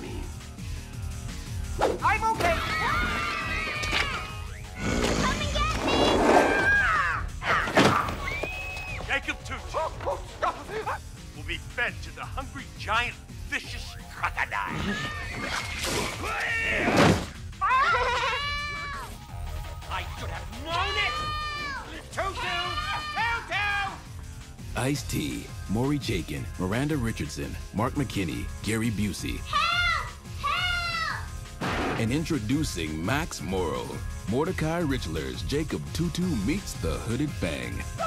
I'm okay. Come and get me! Jacob Tutu will be fed to the hungry, giant, vicious crocodile. I should have known it! Tutu! Tutu! Ice-T, Maury Chaykin, Miranda Richardson, Mark McKinney, Gary Busey. Help! Help! And introducing Max Morrow, Mordecai Richler's Jacob Tutu meets the Hooded Fang.